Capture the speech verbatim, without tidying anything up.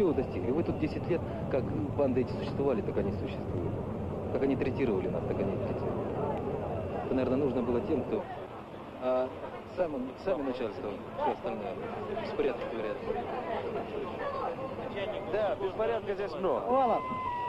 чего вы достигли? Вы тут десять лет, как банды эти существовали, так они существуют. Как они третировали нас, так они третировали. Это, наверное, нужно было тем, кто... А сам, сами начальство, все остальное, беспорядки говорят. Да, беспорядка здесь много. Ладно.